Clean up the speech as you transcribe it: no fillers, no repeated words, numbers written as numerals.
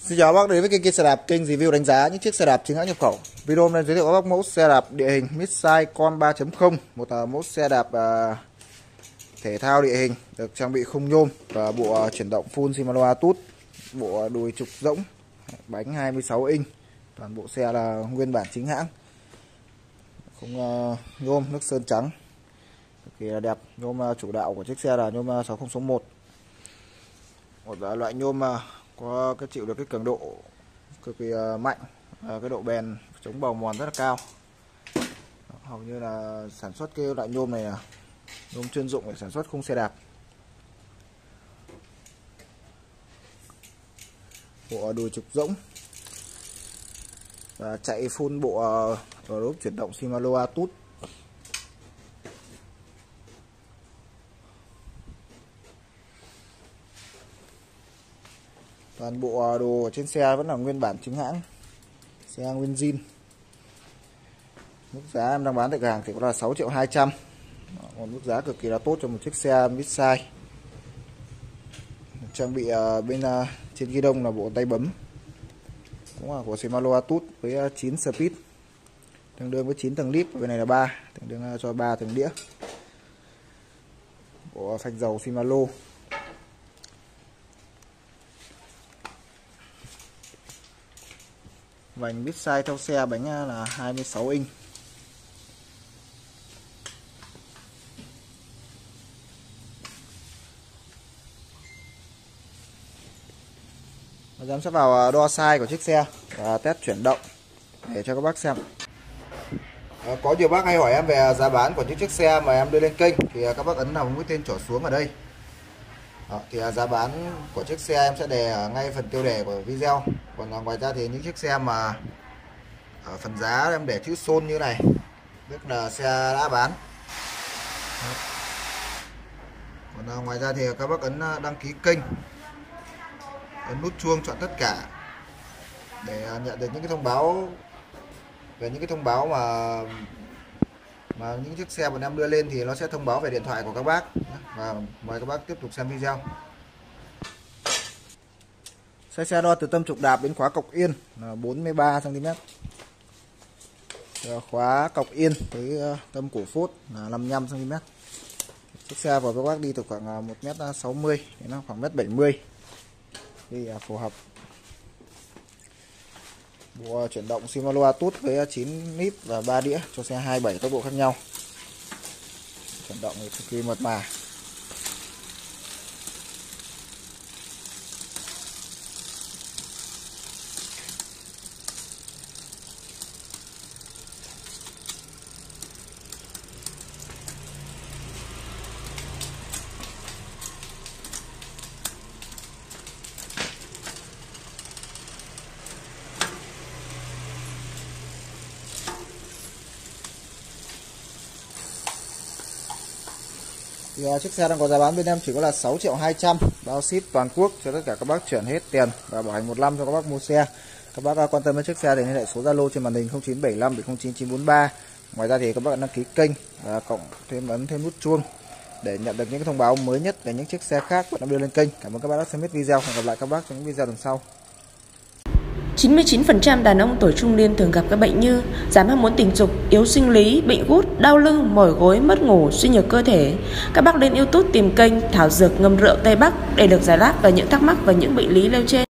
Xin chào các bác đến với kênh xe đạp, kênh review đánh giá những chiếc xe đạp chính hãng nhập khẩu. Video hôm nay giới thiệu các bác mẫu xe đạp địa hình midsize con 3.0, một mẫu xe đạp thể thao địa hình được trang bị khung nhôm và bộ chuyển động full Shimano Atut, bộ đùi trục rỗng, bánh 26 inch. Toàn bộ xe là nguyên bản chính hãng. Khung nhôm nước sơn trắng cực kỳ là đẹp. Nhôm chủ đạo của chiếc xe là nhôm 6061. Một loại nhôm có cái chịu được cái cường độ cực kỳ mạnh, cái độ bền chống bào mòn rất là cao. Hầu như là sản xuất cái loại nhôm này là nhôm chuyên dụng để sản xuất khung xe đạp. Bộ đùi trục rỗng và chạy full bộ lốp chuyển động Shimano Atut. Toàn bộ đồ ở trên xe vẫn là nguyên bản chính hãng, xe nguyên zin. Mức giá em đang bán tại cửa hàng thì có là 6.200.000. Một mức giá cực kỳ là tốt cho một chiếc xe midsize. Trang bị bên trên ghi đông là bộ tay bấm, cũng là của Shimano Atut với 9 speed, tương đương với 9 tầng lip. Bên này là 3, tương đương cho 3 tầng đĩa. Bộ phanh dầu Shimano. Vành midsize theo xe, bánh là 26 inch. Bây giờ em sẽ vào đo size của chiếc xe và test chuyển động để cho các bác xem. Có nhiều bác hay hỏi em về giá bán của những chiếc xe mà em đưa lên kênh thì các bác ấn vào mũi tên trỏ xuống ở đây. Thì giá bán của chiếc xe em sẽ đề ở ngay phần tiêu đề của video. Còn ngoài ra thì những chiếc xe mà ở phần giá em để chữ xôn như này, tức là xe đã bán. Còn ngoài ra thì các bác ấn đăng ký kênh, ấn nút chuông chọn tất cả để nhận được những cái thông báo về những cái thông báo mà những chiếc xe bọn em đưa lên thì nó sẽ thông báo về điện thoại của các bác. Và mời các bác tiếp tục xem video. Xe đo từ tâm trục đạp đến khóa cọc yên là 43 cm. Khóa cọc yên tới tâm cổ phốt là 55 cm. Chiếc xe của các bác đi từ khoảng 1m60 đến nó khoảng 1m70 thì phù hợp. Bộ chuyển động Shimano Atut với 9 lít và 3 đĩa cho xe 27 tốc độ khác nhau. Chuyển động cực kỳ mượt mà. Thì chiếc xe đang có giá bán bên em chỉ có là 6.200.000, bao ship toàn quốc cho tất cả các bác chuyển hết tiền và bảo hành 1 năm cho các bác mua xe. Các bác quan tâm đến chiếc xe thì liên hệ số Zalo trên màn hình 0975 709 943. Ngoài ra thì các bác đăng ký kênh và ấn thêm nút chuông để nhận được những cái thông báo mới nhất về những chiếc xe khác bọn em đưa lên kênh. Cảm ơn các bác đã xem hết video. Hẹn gặp lại các bác trong những video lần sau. 99% đàn ông tuổi trung niên thường gặp các bệnh như giảm ham muốn tình dục, yếu sinh lý, bệnh gút, đau lưng, mỏi gối, mất ngủ, suy nhược cơ thể. Các bác lên YouTube tìm kênh Thảo Dược Ngâm Rượu Tây Bắc để được giải đáp về những thắc mắc và những bệnh lý nêu trên.